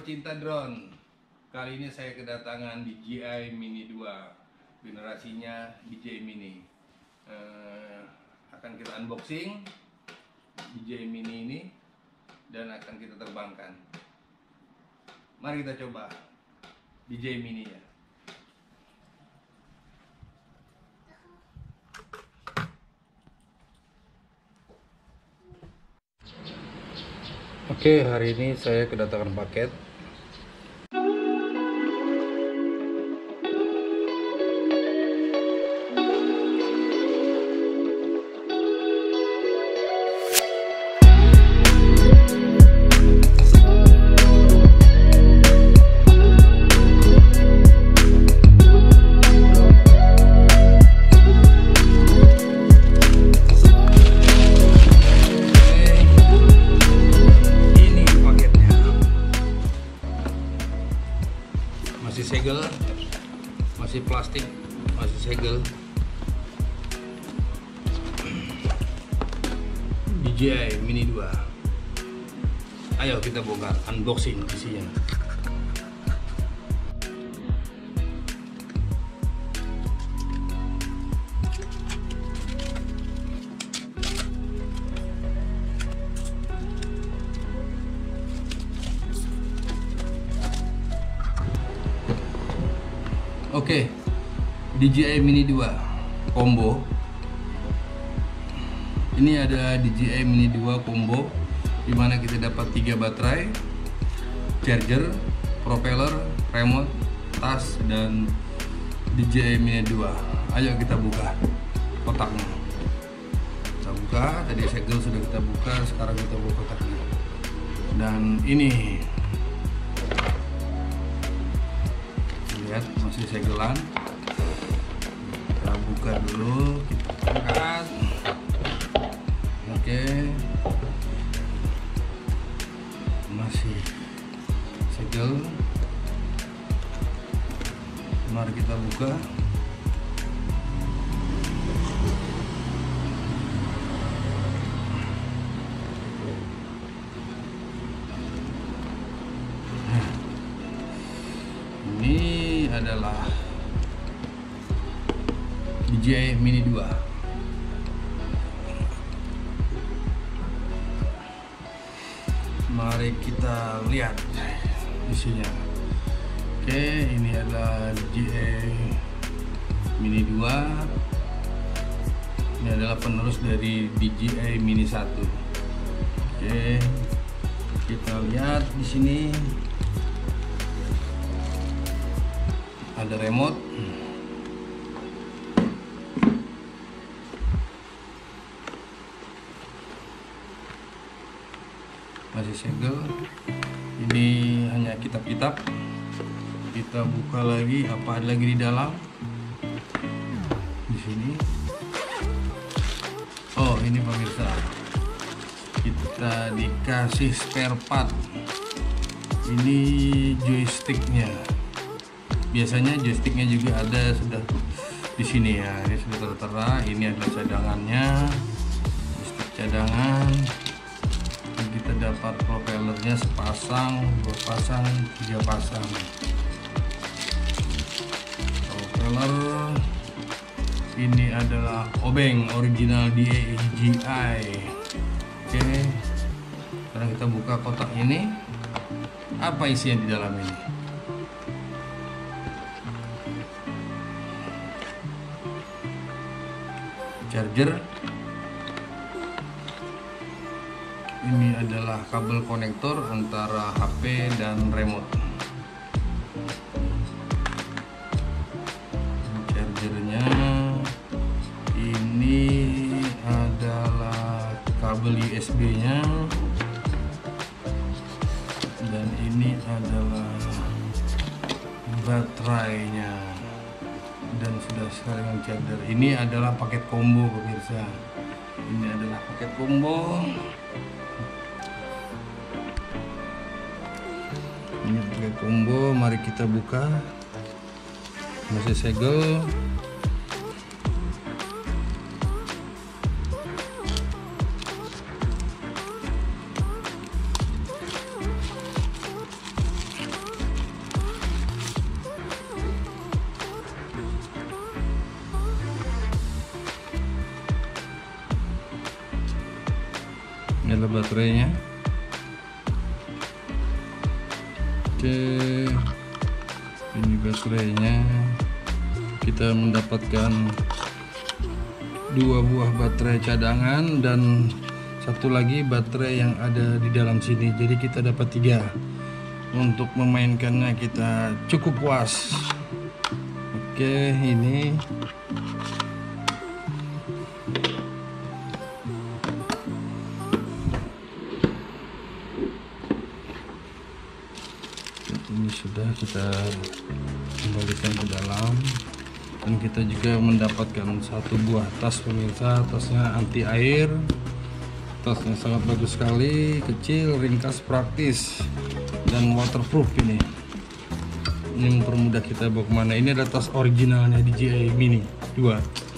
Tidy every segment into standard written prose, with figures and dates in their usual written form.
pecinta drone, kali ini saya kedatangan DJI Mini 2, generasinya DJI Mini. Akan kita unboxing DJI Mini ini dan akan kita terbangkan. Mari kita coba DJI Mini ya. Oke, hari ini saya kedatangan paket. Masih segel, masih plastik, masih segel. DJI Mini 2. Ayo kita bongkar, unboxing isinya. Oke, DJI Mini 2 combo. Ini ada DJI Mini 2 combo, dimana kita dapat 3 baterai, charger, propeller, remote, tas, dan DJI Mini 2. Ayo kita buka kotaknya. Kita buka, tadi segel sudah kita buka, sekarang kita buka kotaknya. Dan ini lihat masih segelan. Kita buka dulu, kita angkat. Oke, masih segel. Mari kita buka. Ini adalah DJI Mini 2. Mari kita lihat isinya. Oke, ini adalah DJI Mini 2. Ini adalah penerus dari DJI Mini 1. Oke, kita lihat di sini. Ada remote, masih segel. Ini hanya kitab-kitab. Kita buka lagi, apa ada lagi di dalam? Di sini. Oh, ini pemirsa, kita dikasih spare part. Ini joysticknya. Biasanya joysticknya juga ada sudah di sini ya. Ini sudah tertera. Ini adalah cadangannya, joystick cadangan. Dan kita dapat propellernya sepasang, 2 pasang, 3 pasang. Propeller ini adalah obeng original DJI. Oke, sekarang kita buka kotak ini. Apa isinya di dalam ini? Charger. Ini adalah kabel konektor antara HP dan remote. Chargernya. Ini adalah kabel USB-nya. Dan ini adalah baterainya. Dan sudah sekarang charger. Ini adalah paket combo pemirsa. Ini adalah paket combo. Ini paket combo. Mari kita buka. Masih segel. adalah baterainya. Oke, ini baterainya. Kita mendapatkan 2 buah baterai cadangan dan satu lagi baterai yang ada di dalam sini. Jadi kita dapat 3. Untuk memainkannya kita cukup puas. Oke, ini sudah kita kembalikan ke dalam, dan kita juga mendapatkan 1 buah tas pemirsa. Tasnya anti air, tasnya sangat bagus sekali, kecil, ringkas, praktis, dan waterproof. Ini mempermudah kita bawa kemana. Ini adalah tas originalnya DJI Mini 2.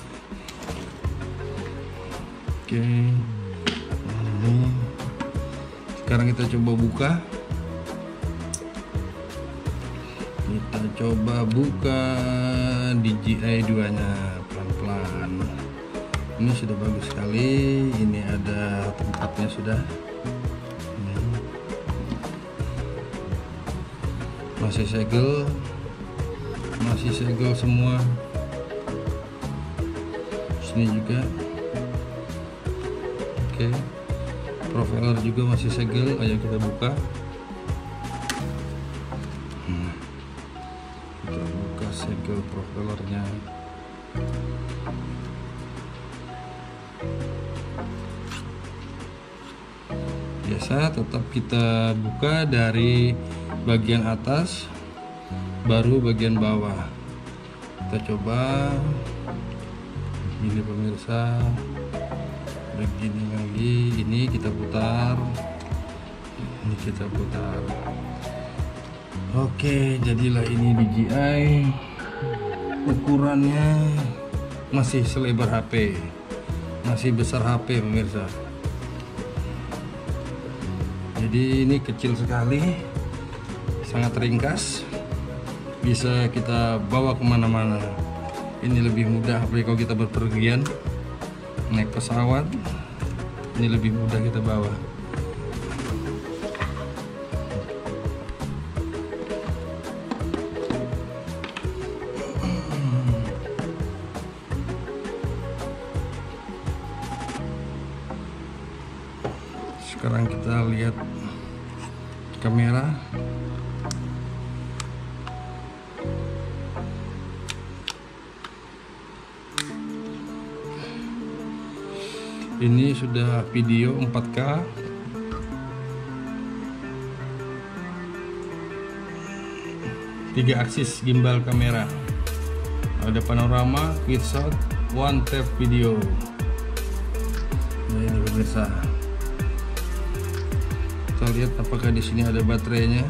Oke, ini sekarang kita coba buka. Kita coba buka DJI 2 nya pelan-pelan. Ini sudah bagus sekali. Ini ada tempatnya sudah. Ini masih segel semua. Sini juga. Oke, profiler juga masih segel. Ayo kita buka. Kita buka segel profilernya. Biasa tetap kita buka dari bagian atas baru bagian bawah. Kita coba ini pemirsa, begini lagi. Ini kita putar, ini kita putar. Oke, jadilah ini DJI. Ukurannya masih selebar HP, masih besar HP pemirsa. Jadi ini kecil sekali, sangat ringkas, bisa kita bawa kemana-mana. Ini lebih mudah apalagi kalau kita berpergian naik pesawat. Ini lebih mudah kita bawa. Sekarang kita lihat kamera. Ini sudah video 4K. Tiga aksis gimbal kamera. Ada panorama, quick shot, one tap video. Nah, ini pemirsa. Kita lihat apakah di sini ada baterainya.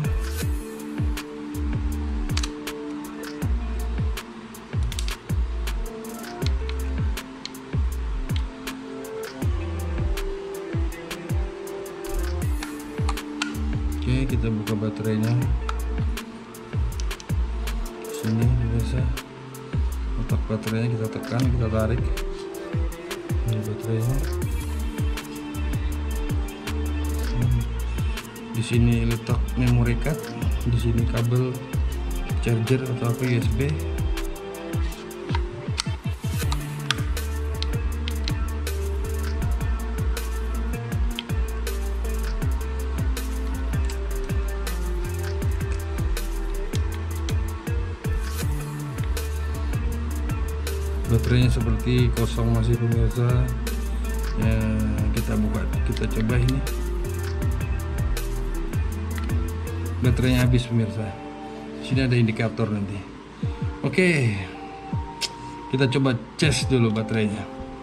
Oke, kita buka baterainya. Sini biasa. Otak baterainya kita tekan, kita tarik. Ini baterainya. Di sini letak memory card, di sini kabel charger atau apa USB. Baterainya seperti kosong masih pemirsa. Ya, kita buka, kita coba ini. Baterainya habis pemirsa. Sini ada indikator nanti. Oke, kita coba cas dulu baterainya.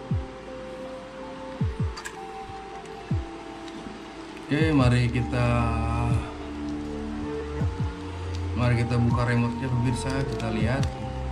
Oke, mari kita buka remote-nya pemirsa. Kita lihat.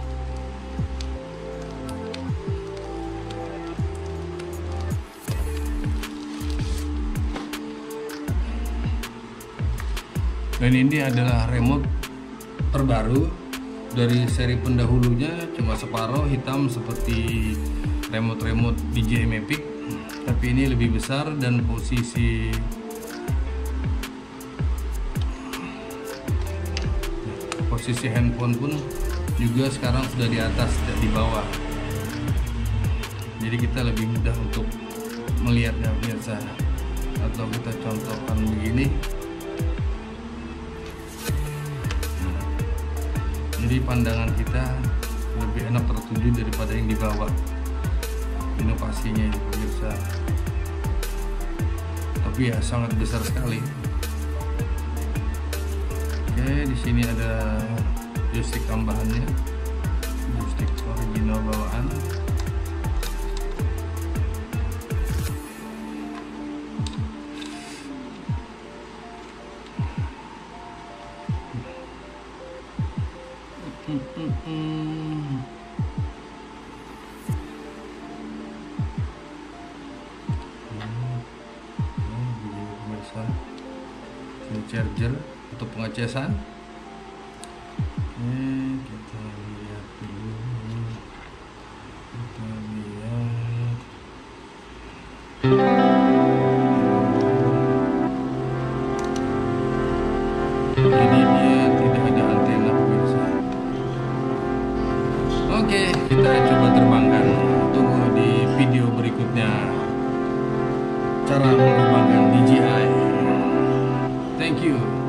Dan ini adalah remote terbaru dari seri pendahulunya, cuma separuh hitam seperti remote DJI Mavic. tapi ini lebih besar dan posisi handphone pun juga sekarang sudah di atas, tidak di bawah. Jadi kita lebih mudah untuk melihatnya pemirsa. Atau kita contohkan begini. Jadi pandangan kita lebih enak tertuju daripada yang di bawah. Inovasinya ini pemirsa. Tapi ya sangat besar sekali. Oke, di sini ada joystick tambahannya, joystick original bawaan. Ini charger untuk pengecasan. Kita lihat dulu. Jadi dia tidak ada antena pemirsa. Oke, kita coba terbangkan. Tunggu di video berikutnya cara mengembangkan DJI. Thank you.